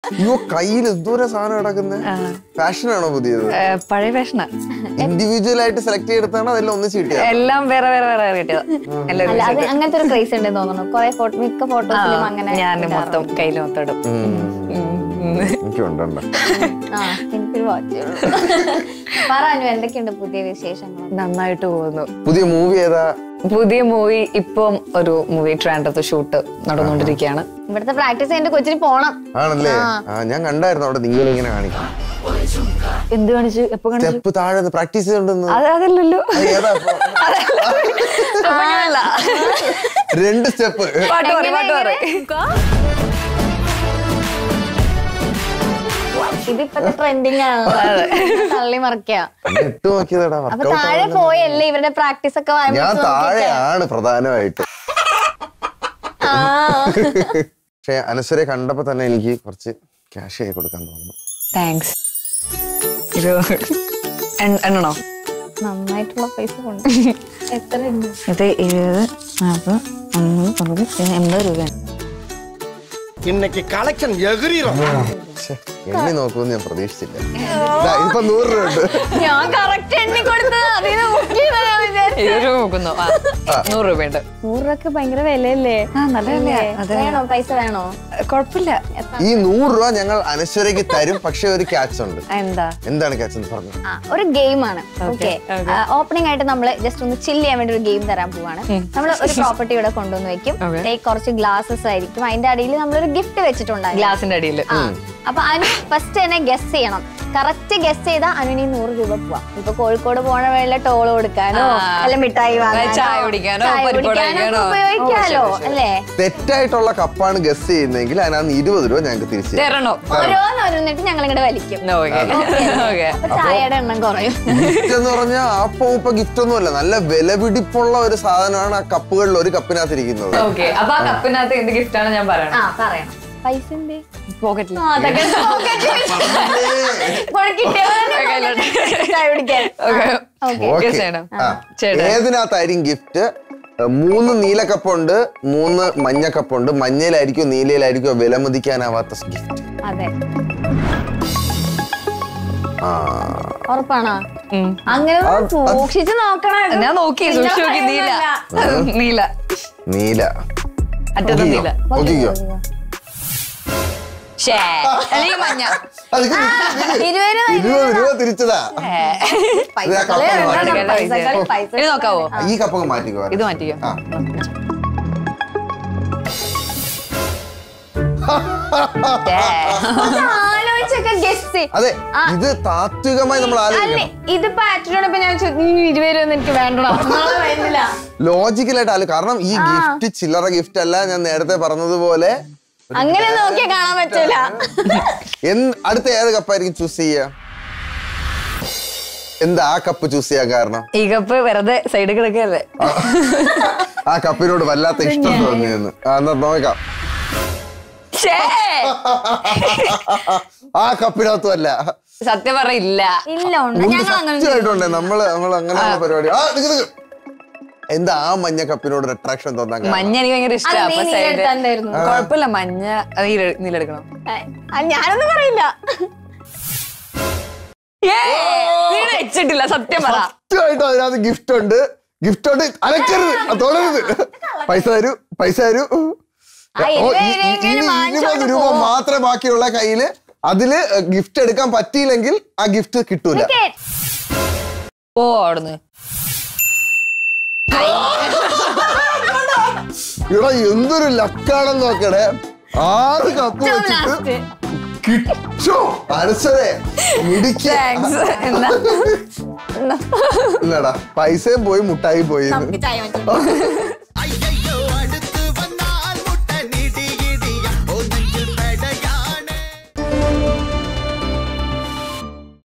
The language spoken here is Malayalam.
അയ്യോ കയ്യിൽ എന്തോരം സാധനം കിടക്കുന്നത്. ഫാഷനാണോ പുതിയത്? പഴയ ഫാഷനാ. ഇൻഡിവിജ്വൽ ആയിട്ട് സെലക്ട് ചെയ്തെടുത്താണ് അതെല്ലാം ഒന്നിച്ച് കിട്ടിയത്? എല്ലാം വേറെ വേറെ വേറെ കിട്ടിയത്. അങ്ങനത്തെ ഒരു ക്രേസ് ഉണ്ടെന്ന് തോന്നുന്നു. കുറെ മിക്ക ഫോട്ടോസിലും അങ്ങനെ ഞാൻ മൊത്തം കയ്യിൽ മൊത്തം ഇടും. എനിക്കൊരു വാച്ച് പറഞ്ഞു. എന്തൊക്കെയുണ്ട് പുതിയ വിശേഷങ്ങൾ? നന്നായിട്ട് പോകുന്നു. പുതിയ മൂവി ഏതാ? പുതിയ മൂവി ഇപ്പം ഒരു മൂവി ട്രാൻഡത്ത് ഷൂട്ട് നടന്നുകൊണ്ടിരിക്കുകയാണ്. ഇവിടുത്തെ പ്രാക്ടീസ് എന്റെ കൊച്ചിന് പോണം. ആണല്ലേ? ഞാൻ കണ്ടായിരുന്നു അവിടെ നിങ്ങൾ ഇങ്ങനെ കാണിക്കും. എന്ത് കാണിച്ചു? എപ്പോ കാണിച്ചു? സ്റ്റെപ്പ് താഴെ പ്രാക്ടീസ് ചെയ്തോണ്ടെന്ന്. അതല്ലല്ലോ. രണ്ട് സ്റ്റെപ്പ്. പാട്ട് പറ. ഇതിപ്പത്തെ ട്രെൻഡിങ് ആണ്. തള്ളി മറിക്കാ. അപ്പൊ താഴെ പോയല്ലേ ഇവരുടെ പ്രാക്ടീസ് ഒക്കെ. ഞാൻ താഴെയാണ് പ്രധാനമായിട്ട്. പക്ഷെ അനശ്വരെ കണ്ടപ്പോ തന്നെ എനിക്ക് കുറച്ച് ക്യാഷ് ആയി കൊടുക്കാൻ തോന്നുന്നു. താങ്ക്സ്. എണ്ണണോ? നന്നായിട്ടുള്ള പൈസ കൊണ്ട്. എത്ര ഉണ്ട്? ഇത് 20, 40, 50, 60, 80 രൂപയാണ്. இன்னைக்கு கலெக்ஷன் எகிரிரும். എണ്ണി നോക്കുമെന്ന് ഞാൻ പ്രതീക്ഷിച്ചില്ല. ഇപ്പൊ 100 രൂപ ഉണ്ട്. ഞാൻ കറക്റ്റ് എണ്ണി കൊടുത്തത്. 20 രൂപ നോക്കുന്നു. 100 രൂപയുണ്ട്. 100 രൂപക്ക് ഭയങ്കര വിലയല്ലേ? വേണോ? പൈസ വേണോ? കുഴപ്പമില്ല. ഈ 100 രൂപ ഞങ്ങൾ അനശ്വരയ്ക്ക് തരും. പക്ഷെ ഒരു ക്യാച്ച് ഉണ്ട്. എന്താണ് ക്യാച്ച് എന്ന് പറഞ്ഞു? ഒരു ഗെയിം ആണ്. ഓക്കെ, ഓപ്പണിംഗ് ആയിട്ട് നമ്മള് ജസ്റ്റ് ഒന്ന് ചില്ല് ചെയ്യാൻ വേണ്ടി ഒരു ഗെയിം തരാൻ പോവാണ്. നമ്മൾ ഒരു പ്രോപ്പർട്ടി ഇവിടെ കൊണ്ടുവന്ന് വെക്കും. കുറച്ച് ഗ്ലാസസ് ആയിരിക്കും. അതിന്റെ അടിയിൽ നമ്മളൊരു ഗിഫ്റ്റ് വെച്ചിട്ടുണ്ടാകും. ഗ്ലാസിന്റെ അടിയിൽ. അപ്പൊ അനു ഫസ്റ്റ് തന്നെ ഗസ് ചെയ്യണം. കറക്റ്റ് ഗസ് ചെയ്താൽ അനുവിന് 100 രൂപ പോവാം. ഇപ്പൊ കോഴിക്കോട് പോണ വഴിയിലെ ടോൾ കൊടുക്കാനോ അല്ല മിഠായി വാങ്ങാനോ ചായ കുടിക്കാനോ ഉപയോഗിക്കാലോ അല്ലേ? തെറ്റായിട്ടുള്ള കപ്പാണ് ഗസ് ചെയ്യുന്നതെങ്കിൽ അതിനകത്ത് 20 രൂപ ഞങ്ങൾക്ക് തിരിച്ചു തരണം. ഓരോന്നോരോന്നിട്ട് ഞങ്ങൾ ഇങ്ങോട്ട് വലിക്കും. അപ്പൊ ചായയുടെ എണ്ണം കുറയും. ഗിഫ്റ്റ് എന്ന് പറഞ്ഞാൽ ഇപ്പൊ ഗിഫ്റ്റ് ഒന്നുമല്ല, നല്ല വിലപിടിപ്പുള്ള ഒരു സാധനമാണ് ആ കപ്പുകളിൽ ഒരു കപ്പിനകത്ത് ഇരിക്കുന്നത്. അപ്പൊ ആ കപ്പിനകത്ത് എന്ത് ഗിഫ്റ്റ് ആണ് ഞാൻ പറയണം? പറയണം. പൈസ പോക്കറ്റിൽ. ഏതിനകത്തായിരിക്കും ഗിഫ്റ്റ്? 3 നീല കപ്പുണ്ട്, 3 മഞ്ഞ കപ്പുണ്ട്. മഞ്ഞയിലായിരിക്കും നീലയിലായിരിക്കും വിലമതിക്കാനാവാത്ത ഗിഫ്റ്റ്. അതെ. ഉറപ്പാണോ? അങ്ങനെ സൂക്ഷിച്ച് നോക്കണം. ഞാൻ നോക്കി സൂക്ഷിച്ചു നോക്കി. നീല നീല നീല അറ്റത്ത് നീല. നോക്കിക്കോ. മഞ്ഞ. 20 രൂപ തിരിച്ചതാ. നോക്കാവോ? ഈ കപ്പൊക്കെ മാറ്റിക്കോ. ഇത് മാറ്റിക്കോ. അതെ, ഇത് താത്വികമായി നമ്മൾ ആലോചിക്കണം. ഇത് പാറ്റേൺ ഞാൻ 20 രൂപ എനിക്ക് വേണ്ടോ? ലോജിക്കലായിട്ട് ആലോചിക്കും. കാരണം ഈ ഗിഫ്റ്റ് ചില്ലറ ഗിഫ്റ്റ് അല്ല. ഞാൻ നേരത്തെ പറഞ്ഞതുപോലെ അങ്ങനെ നോക്കിയാ കാണാൻ പറ്റൂല. അടുത്ത ഏത് കപ്പായിരിക്കും ചൂസ് ചെയ്യാ? എന്താ ആ കപ്പ് ചൂസ് ചെയ്യാൻ കാരണം? ഈ കപ്പ് വെറുതെ സൈഡിൽ കിടക്കല്ലേ. ആ കപ്പിനോട് വല്ലാത്ത ഇഷ്ടം തോന്നിയെന്ന്. എന്നാ നോക്കാം. ആ കപ്പിനകത്തും അല്ല. സത്യം പറയില്ല. സത്യമായിട്ടുണ്ട്. നമ്മള് അങ്ങനെയുള്ള പരിപാടി. എന്താ ആ മഞ്ഞ കപ്പിനോട് ഒരു അട്രാക്ഷൻ തോന്നാൻ? മഞ്ഞ എനിക്ക് ഭയങ്കര ഇഷ്ടമാണ്. കുഴപ്പമില്ല. മഞ്ഞ നീലെടുക്കണം. ഞാനൊന്നും പറയില്ല. വെച്ചിട്ടില്ല. സത്യം പറ. സത്യമായിട്ടും അതിനകത്ത് ഗിഫ്റ്റ് ഉണ്ട്. ഗിഫ്റ്റ് ഉണ്ട്. അലക്കരുത്, തുടരുത്. പൈസ തരൂ, പൈസ തരൂ. 20 രൂപ മാത്രമേ ബാക്കിയുള്ള കയ്യില്. അതില് ഗിഫ്റ്റ് എടുക്കാൻ പറ്റിയില്ലെങ്കിൽ ആ ഗിഫ്റ്റ് കിട്ടൂല. ഓ അവിടുന്ന് ഇവിടെ എന്തൊരു ലക്കാണെന്ന് നോക്കണേ. 6 കപ്പ് വെച്ചിട്ട് കിട്ടോ മനസ്സേ. ഇല്ലടാ, പൈസയും പോയി മുട്ടായി പോയി.